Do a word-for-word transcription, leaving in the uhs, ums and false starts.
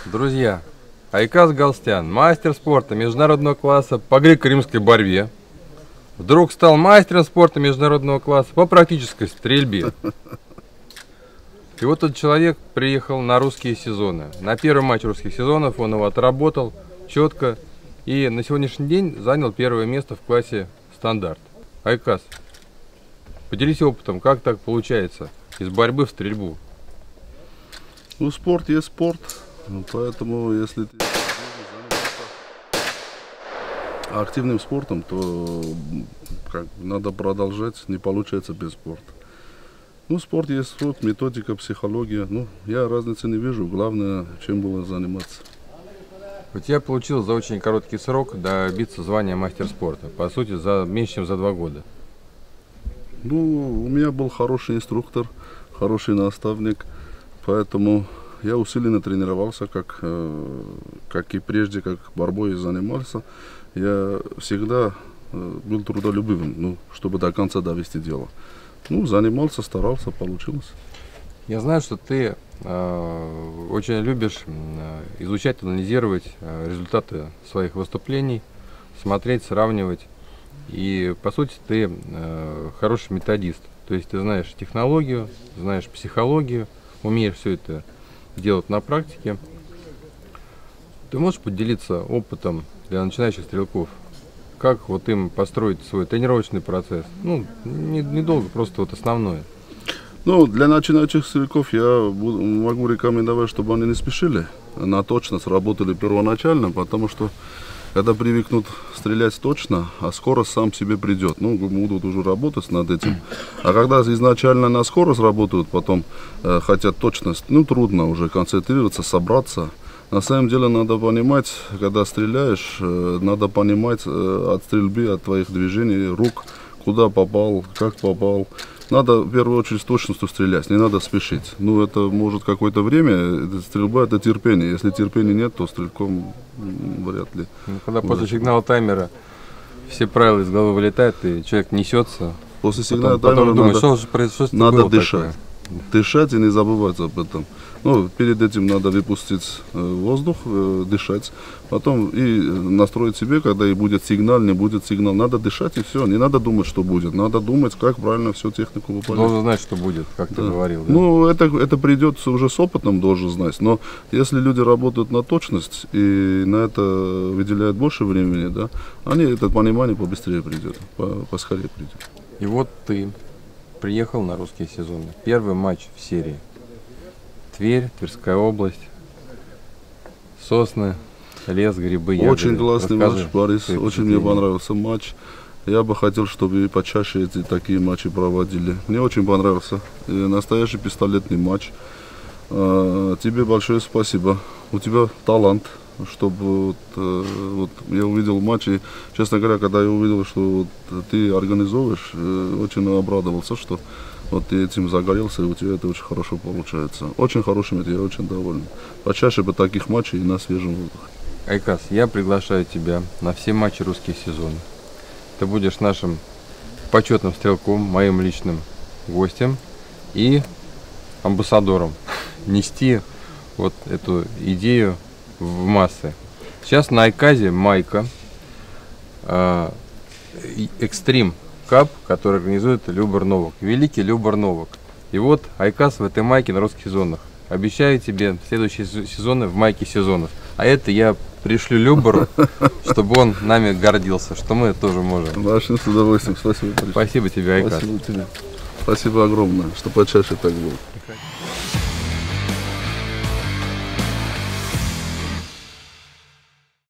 Друзья, Айказ Галстян, мастер спорта международного класса по греко-римской борьбе, вдруг стал мастером спорта международного класса по практической стрельбе. И вот этот человек приехал на русские сезоны. На первый матч русских сезонов он его отработал четко и на сегодняшний день занял первое место в классе стандарт. Айказ, поделись опытом, как так получается из борьбы в стрельбу? Ну, спорт есть спорт, поэтому если ты активным спортом, то как, надо продолжать, не получается без спорта. Ну, спорт есть спорт, методика, психология. Ну, я разницы не вижу, главное, чем было заниматься. У тебя получилось за очень короткий срок добиться звания мастер спорта, по сути, за меньше, чем за два года. Ну, у меня был хороший инструктор, хороший наставник, поэтому я усиленно тренировался, как, э, как и прежде, как борьбой занимался. Я всегда э, был трудолюбивым, ну, чтобы до конца довести дело. Ну, занимался, старался, получилось. Я знаю, что ты э, очень любишь э, изучать, анализировать э, результаты своих выступлений, смотреть, сравнивать. И, по сути, ты э, хороший методист. То есть ты знаешь технологию, знаешь психологию, умеешь все это делать на практике. Ты можешь поделиться опытом для начинающих стрелков? Как вот им построить свой тренировочный процесс? Ну, недолго, не просто вот основное. Ну, для начинающих стрелков я буду, могу рекомендовать, чтобы они не спешили, на точность работали первоначально, потому что когда привыкнут стрелять точно, а скорость сам себе придет. Ну, будут уже работать над этим. А когда изначально на скорость работают, потом э, хотят точность, ну, трудно уже концентрироваться, собраться. На самом деле надо понимать, когда стреляешь, э, надо понимать э, от стрельбы, от твоих движений, рук, куда попал, как попал. Надо в первую очередь с точностью стрелять, не надо спешить. Ну, это может какое-то время, стрельба это терпение. Если терпения нет, то стрелком вряд ли. Ну, когда после сигнала таймера все правила из головы вылетают, и человек несется. После сигнала потом, таймера потом думаешь, надо, что же произошло, надо дышать. Такое? Дышать и не забывать об этом. Ну, перед этим надо выпустить э, воздух, э, дышать. Потом и настроить себе, когда и будет сигнал, не будет сигнал. Надо дышать и все. Не надо думать, что будет. Надо думать, как правильно всю технику выполнять. Должен знать, что будет, как да. ты говорил. Да? Ну, это, это придет уже с опытом, должен знать. Но если люди работают на точность и на это выделяют больше времени, да, они это понимание побыстрее придет, по, поскорее придет. И вот ты приехал на русские сезоны. Первый матч в серии. Тверь, Тверская область, сосны, лес, грибы, ягоды. Очень классный Расскажи, матч, Борис. Очень мне понравился матч. Я бы хотел, чтобы и почаще эти такие матчи проводили. Мне очень понравился. И настоящий пистолетный матч. А, тебе большое спасибо. У тебя талант, чтобы вот, вот я увидел матч. И, честно говоря, когда я увидел, что вот ты организовываешь, очень обрадовался, что вот ты этим загорелся, и у тебя это очень хорошо получается. Очень хороший матч, я очень доволен. Почаще бы таких матчей и на свежем воздухе. Айказ, я приглашаю тебя на все матчи русских сезонов. Ты будешь нашим почетным стрелком, моим личным гостем и амбассадором. Нести вот эту идею в массы. Сейчас на Айказе майка Экстрим Кап, который организует Любар Новак, великий Любар Новак. И вот Айказ в этой майке на русских сезонах. Обещаю тебе следующие сезоны в майке сезонов. А это я пришлю Любару, чтобы он нами гордился, что мы тоже можем. Ваше с удовольствием. Спасибо. Спасибо тебе, Айказ. Спасибо тебе. Спасибо огромное, что почаще так было.